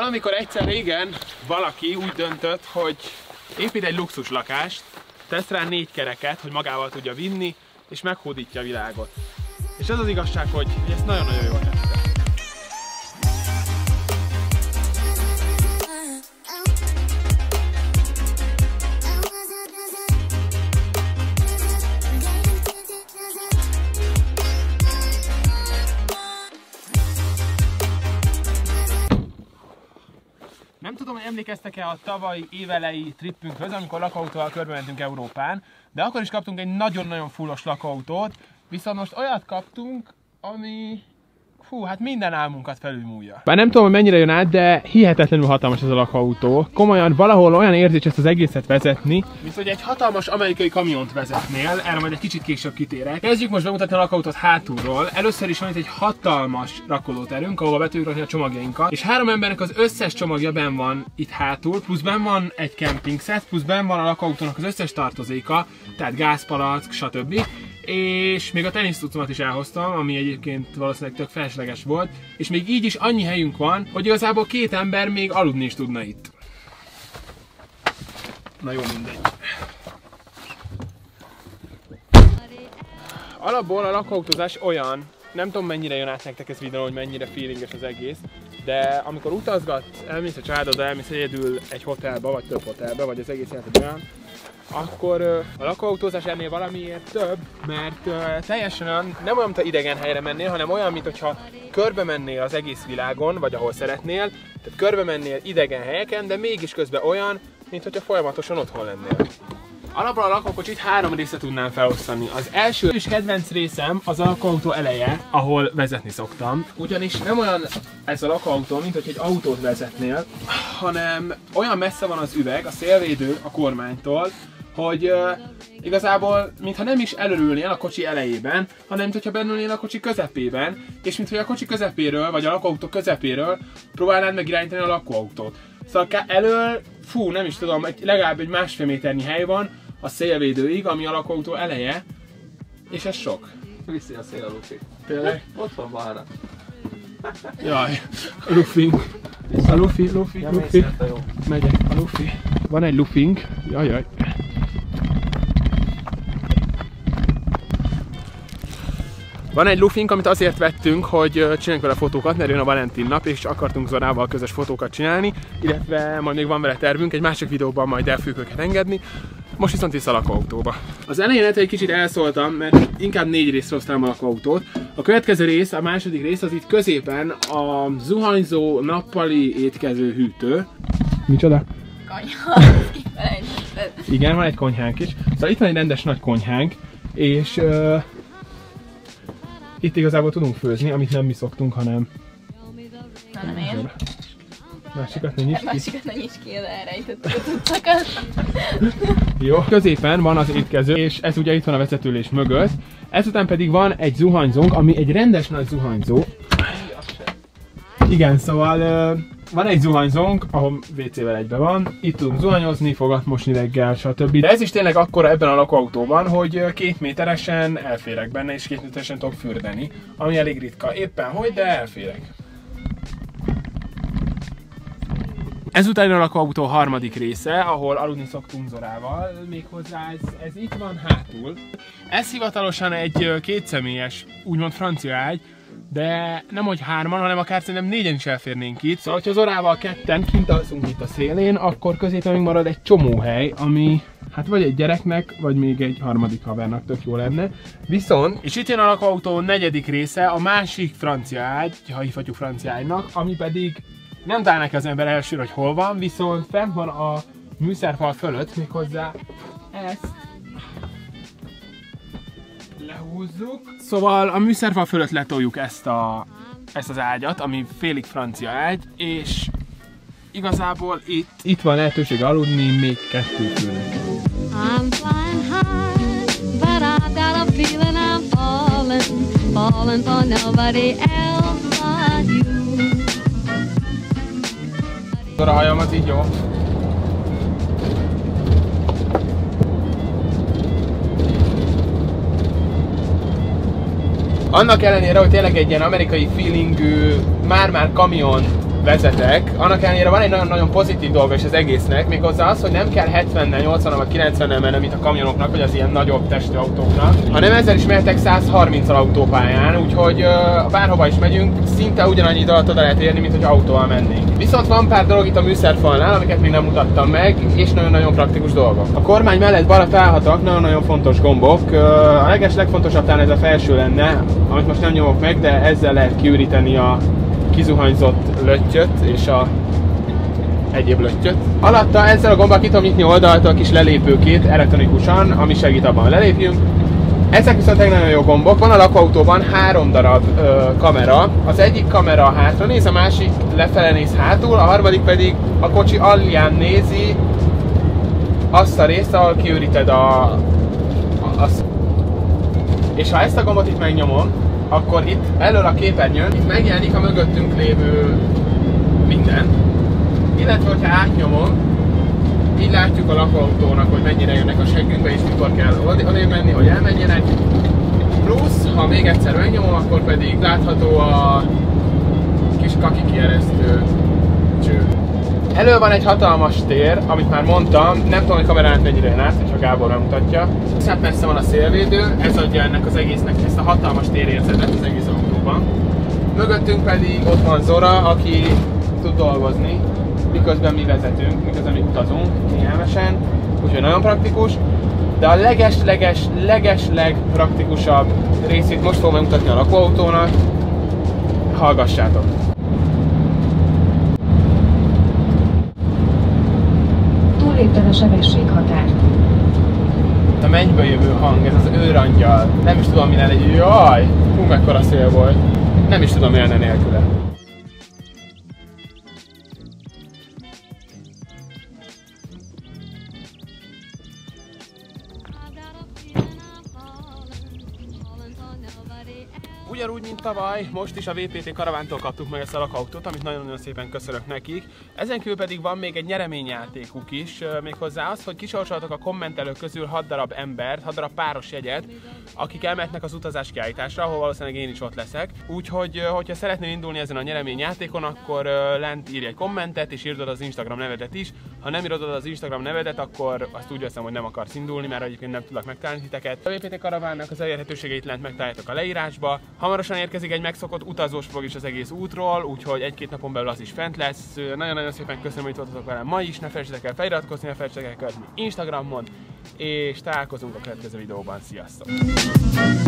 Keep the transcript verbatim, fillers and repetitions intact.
Valamikor egyszer régen valaki úgy döntött, hogy épít egy luxus lakást, tesz rá négy kereket, hogy magával tudja vinni, és meghódítja a világot. És az az igazság, hogy ezt nagyon-nagyon jól tette. Nem tudom, hogy emlékeztek-e a tavalyi évelei trippünkhöz, amikor lakóautóval körbementünk Európán, de akkor is kaptunk egy nagyon-nagyon fullos lakóautót, viszont most olyat kaptunk, ami... Hú, hát minden álmunkat felülmúlja. Bár nem tudom, hogy mennyire jön át, de hihetetlenül hatalmas ez a lakóautó. Komolyan valahol olyan érzés ezt az egészet vezetni, mint hogy egy hatalmas amerikai kamiont vezetnél, erre majd egy kicsit később kitérek. Kezdjük most bemutatni a lakóautót hátulról. Először is van itt egy hatalmas rakolóterünk, ahol be tudjuk rakni a csomagjainkat, és három embernek az összes csomagja benn van itt hátul, plusz benn van egy camping set, plusz benn van a lakóautónak az összes tartozéka, tehát gázpalack, stb. És még a tenisztucomat is elhoztam, ami egyébként valószínűleg tök felesleges volt, és még így is annyi helyünk van, hogy igazából két ember még aludni is tudna itt. Na jó, mindegy. Alapból a lakóautózás olyan, nem tudom mennyire jön át nektek ez videó, hogy mennyire feelinges az egész, de amikor utazgatsz, elmész a családoddal, elmész egyedül egy hotelba, vagy több hotelba, vagy az egész életed olyan, akkor uh, a lakóautózás ennél valamiért több, mert uh, teljesen olyan, nem olyan, mint ha idegen helyre mennél, hanem olyan, mint hogyha körbe mennél az egész világon, vagy ahol szeretnél, tehát körbe mennél idegen helyeken, de mégis közben olyan, mint hogyha folyamatosan otthon lennél. Alapból a lakókocsit három részre tudnám felosztani. Az első és kedvenc részem az a lakóautó eleje, ahol vezetni szoktam. Ugyanis nem olyan ez a lakóautó, mint hogy egy autót vezetnél, hanem olyan messze van az üveg, a szélvédő a kormánytól, hogy uh, igazából mintha nem is elörülnél a kocsi elejében, hanem mintha bennülnél a kocsi közepében, és mintha a kocsi közepéről, vagy a lakóautó közepéről próbálnád megirányítani a lakóautót. Szóval elől, fú, nem is tudom, egy, legalább egy másfél méternyi hely van a szélvédőig, ami a lakóautó eleje, és ez sok. Viszi a szél a lufi. Tényleg? Ott van balra. Jaj, a lufink. A lufi, lufi, ja, lufi. Megyek, a lufi. Van egy lufink. Jajjaj. Van egy lufink, amit azért vettünk, hogy csináljunk vele fotókat, mert jön a Valentin nap, és akartunk Zorával közös fotókat csinálni, illetve majd még van vele tervünk, egy másik videóban majd el fogjuk őket engedni. Most viszont vissza a lakóautóba. Az elején lehet, egy kicsit elszóltam, mert inkább négy részre osztálom a lakóautót. A következő rész, a második rész az itt középen a zuhanyzó nappali étkező hűtő. Micsoda? Konyha. Igen, van egy konyhánk is. Szóval itt van egy rendes nagy konyhánk, és uh, itt igazából tudunk főzni, amit nem mi szoktunk, hanem... Na, nem én. Másikat ne nyisd ki. Másikat ne nyisd ki, de elrejtettük a cuccokat. Jó, középen van az étkező, és ez ugye itt van a vezetőülés mögött. Ezután pedig van egy zuhanyzónk, ami egy rendes nagy zuhanyzó. Igen, szóval uh, van egy zuhanyzónk, ahol vé cével egybe van. Itt tudunk zuhanyozni, fogat mosni reggel, stb. De ez is tényleg akkora ebben a lakóautóban, hogy két méteresen elférek benne, és két méteresen tudok fürdeni. Ami elég ritka. Éppen hogy, de elférek. Ezután a lakóautó harmadik része, ahol aludni szoktunk Zorával, méghozzá ez, ez itt van hátul. Ez hivatalosan egy kétszemélyes, úgymond francia ágy, de nem hogy hárman, hanem akár szerintem négyen is elférnénk itt. Szóval, ha Zorával ketten kint alszunk itt a szélén, akkor középen még marad egy csomó hely, ami hát vagy egy gyereknek, vagy még egy harmadik havernak tök jó lenne. Viszont, és itt jön a lakóautó negyedik része, a másik francia ágy, ha hívhatjuk francia ágynak, ami pedig nem találnak az ember elsőre, hogy hol van, viszont fent van a műszerfal fölött, méghozzá ezt lehúzzuk. Szóval a műszerfal fölött letoljuk ezt, a, ezt az ágyat, ami félig francia ágy, és igazából itt, itt van lehetőség aludni még kettő főnek. I'm flying high, but I've got a feeling I'm falling, falling for nobody else but you. A hajamat így jó. Annak ellenére, hogy tényleg egy ilyen amerikai feelingű, már-már kamion vezetek, annak ellenére van egy nagyon-nagyon pozitív dolga is az egésznek, méghozzá az, hogy nem kell hetvennel, nyolcvannal vagy kilencvennel mennem, mint a kamionoknak, vagy az ilyen nagyobb testű autóknak, hanem ezzel is mehetek százharminccal autópályán, úgyhogy uh, bárhova is megyünk, szinte ugyanannyi idő alatt oda lehet érni, mint hogy autóval mennénk. Viszont van pár dolog itt a műszerfalnál, amiket még nem mutattam meg, és nagyon-nagyon praktikus dolgok. A kormány mellett balra találhatóak nagyon-nagyon fontos gombok. Uh, a leges legfontosabb talán ez a felső lenne, amit most nem nyomok meg, de ezzel lehet kiüríteni a kizuhanyzott löttyöt és a egyéb löttyöt. Alatta ezzel a gombbal ki tudom nyitni oldaltól a kis lelépőkét elektronikusan, ami segít abban, hogy lelépjünk. Ezek viszont egy nagyon jó gombok. Van a lakóautóban három darab ö, kamera. Az egyik kamera hátra néz, a másik lefele néz hátul, a harmadik pedig a kocsi alján nézi azt a részt, ahol kiüríted a, a, a... És ha ezt a gombot itt megnyomom, akkor itt elől a képernyőn itt megjelenik a mögöttünk lévő minden. Illetve, hogyha átnyomom, így látjuk a lakóautónak, hogy mennyire jönnek a seggünkbe és mikor kell odébb menni, hogy elmenjenek. Plusz, ha még egyszer megnyomom, akkor pedig látható a kis kaki kieresztő cső. Elő van egy hatalmas tér, amit már mondtam, nem tudom, hogy kamerán mennyire jön át, hogyha Gábor megmutatja. Hát messze van a szélvédő, ez adja ennek az egésznek ezt a hatalmas térérzetet az egész autóban. Mögöttünk pedig ott van Zora, aki tud dolgozni, miközben mi vezetünk, miközben mi utazunk kényelmesen, úgyhogy nagyon praktikus. De a leges-leges-leges-leg praktikusabb részét most fogom megmutatni a lakóautónak. Hallgassátok! Túllépted a sebességhatárt. A mennyből jövő hang, ez az őrangyal. Nem is tudom, mi lenne egy jaj! Hú, mekkora szél volt. Nem is tudom, mi lenne nélküle. Ugyanúgy, mint tavaly, most is a vé pé té Karavántól kaptuk meg ezt a lakóautót, amit nagyon-nagyon szépen köszönök nekik. Ezen kívül pedig van még egy nyereményjátékuk is, méghozzá az, hogy kisorsoltok a kommentelők közül hat darab embert, hat darab páros jegyet, akik elmehetnek az utazás kiállításra, ahol valószínűleg én is ott leszek. Úgyhogy, hogyha szeretnél indulni ezen a nyereményjátékon, akkor lent írj egy kommentet, és írd az Instagram nevedet is. Ha nem írod az Instagram nevedet, akkor azt úgy veszem, hogy nem akarsz indulni, mert egyébként nem tudlak megtalálni titeket. A vé pé té Karavánnak az elérhetőségeit lent megtaláljátok a leírásba. Hamarosan érkezik egy megszokott utazós vlog is az egész útról, úgyhogy egy-két napon belül az is fent lesz. Nagyon-nagyon szépen köszönöm, hogy itt voltatok velem ma is, ne felejtsetek el feliratkozni, ne felejtsetek el követni Instagramon, és találkozunk a következő videóban. Sziasztok!